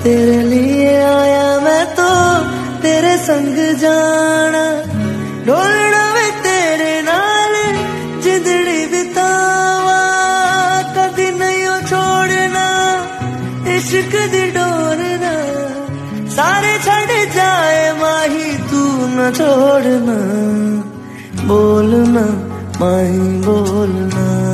तेरे लिए आया मैं तो तेरे संग जाना, डोलना वे तेरे नाल जिंदड़ी बितावा, कदी नहीं छोड़ना इश्क दी डोरना, सारे छड़ जाए माही तू न छोड़ना, बोलना माही बोलना।